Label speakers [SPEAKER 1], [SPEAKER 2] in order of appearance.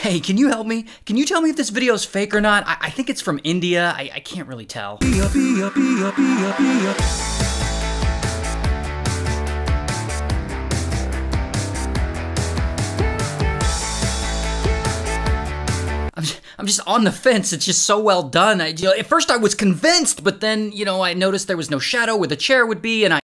[SPEAKER 1] Hey, can you help me? Can you tell me if this video is fake or not? I think it's from India. I can't really tell. I'm just on the fence. It's just so well done. At first I was convinced, but then, I noticed there was no shadow where the chair would be, and